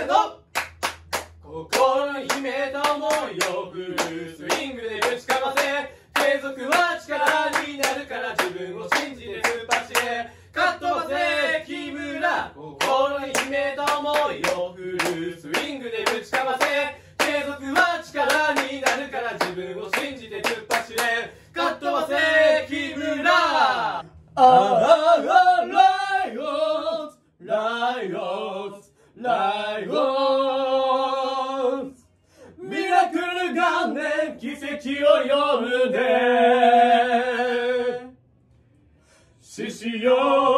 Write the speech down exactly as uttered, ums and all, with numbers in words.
の心に秘めた想いをフルスイングでぶちかませ、継続は力になるから自分を信じて突っ走れ、かっ飛ばせ木村、心に秘めた想いをフルスイングでぶちかませ、継続は力になるから自分を信じて突っ走れ、かっ飛ばせ木村。ああライオンズライオンズライオンズ、ミラクル元年奇跡を呼ぶね獅子よ